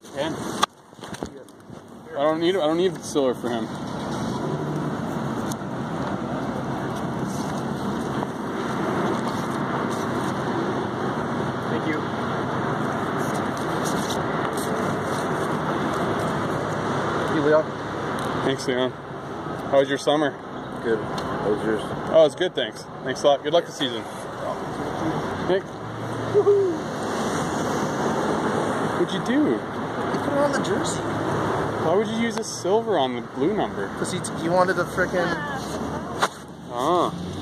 Ken. I don't need silver for him. Thank you. Thank you, Leon. Thanks, Leon. How was your summer? Good. How was yours? Oh, it's good, thanks. Thanks a lot. Good luck this season. Nick. Woohoo! What'd you do? Put it on the jersey. Why would you use a silver on the blue number? Because he wanted to frickin'... Oh.